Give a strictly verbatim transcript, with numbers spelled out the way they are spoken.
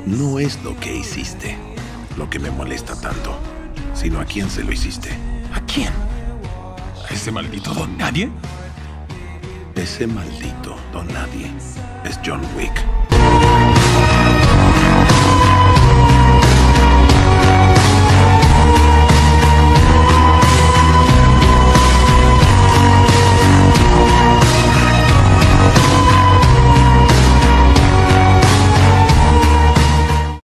No es lo que hiciste lo que me molesta tanto, sino a quién se lo hiciste. ¿A quién? ¿A ese maldito don nadie? Ese maldito don nadie es John Wick.